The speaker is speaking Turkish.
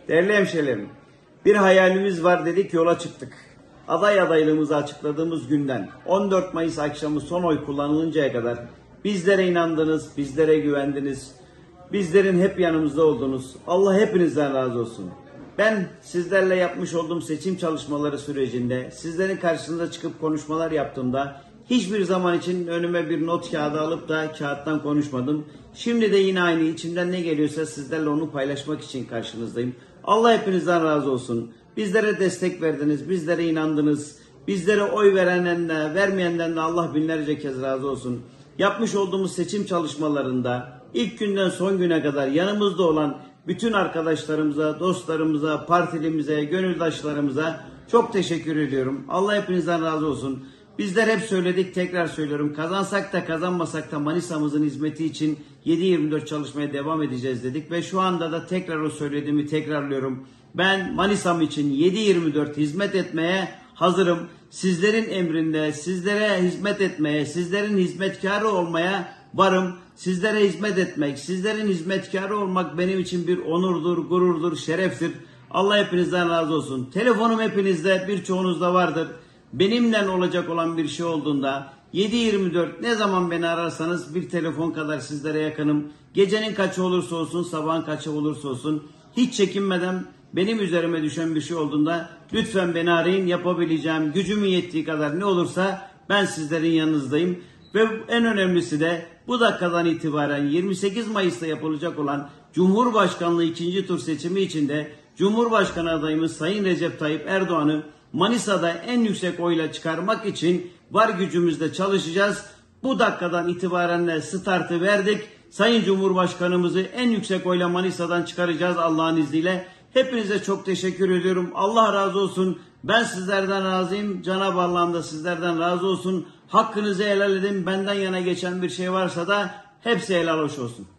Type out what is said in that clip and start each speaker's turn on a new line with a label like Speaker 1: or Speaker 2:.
Speaker 1: Değerli hemşehrilerim, bir hayalimiz var dedik, yola çıktık. Aday adaylığımızı açıkladığımız günden 14 Mayıs akşamı son oy kullanılıncaya kadar bizlere inandınız, bizlere güvendiniz. Bizlerin hep yanımızda oldunuz. Allah hepinizden razı olsun. Ben sizlerle yapmış olduğum seçim çalışmaları sürecinde, sizlerin karşısında çıkıp konuşmalar yaptığımda hiçbir zaman için önüme bir not kağıdı alıp da kağıttan konuşmadım. Şimdi de yine aynı, içimden ne geliyorsa sizlerle onu paylaşmak için karşınızdayım. Allah hepinizden razı olsun. Bizlere destek verdiniz, bizlere inandınız. Bizlere oy verenden de vermeyenden de Allah binlerce kez razı olsun. Yapmış olduğumuz seçim çalışmalarında ilk günden son güne kadar yanımızda olan bütün arkadaşlarımıza, dostlarımıza, partilimize, gönüldaşlarımıza çok teşekkür ediyorum. Allah hepinizden razı olsun. Bizler hep söyledik, tekrar söylüyorum. Kazansak da kazanmasak da Manisa'mızın hizmeti için 7/24 çalışmaya devam edeceğiz dedik. Ve şu anda da tekrar o söylediğimi tekrarlıyorum. Ben Manisa'm için 7/24 hizmet etmeye hazırım. Sizlerin emrinde, sizlere hizmet etmeye, sizlerin hizmetkarı olmaya varım. Sizlere hizmet etmek, sizlerin hizmetkarı olmak benim için bir onurdur, gururdur, şereftir. Allah hepinizden razı olsun. Telefonum hepinizde, birçoğunuzda vardır. Benimle olacak olan bir şey olduğunda 7/24 ne zaman beni ararsanız bir telefon kadar sizlere yakınım. Gecenin kaçı olursa olsun, sabahın kaçı olursa olsun hiç çekinmeden benim üzerime düşen bir şey olduğunda lütfen beni arayın. Yapabileceğim, gücümün yettiği kadar ne olursa ben sizlerin yanınızdayım. Ve en önemlisi de bu dakikadan itibaren 28 Mayıs'ta yapılacak olan Cumhurbaşkanlığı 2. tur seçimi içinde Cumhurbaşkanı adayımız Sayın Recep Tayyip Erdoğan'ı Manisa'da en yüksek oyla çıkarmak için var gücümüzle çalışacağız. Bu dakikadan itibaren de startı verdik. Sayın Cumhurbaşkanımızı en yüksek oyla Manisa'dan çıkaracağız Allah'ın izniyle. Hepinize çok teşekkür ediyorum. Allah razı olsun. Ben sizlerden razıyım. Cenab-ı Allah'ım da sizlerden razı olsun. Hakkınızı helal edin. Benden yana geçen bir şey varsa da hepsi helal hoş olsun.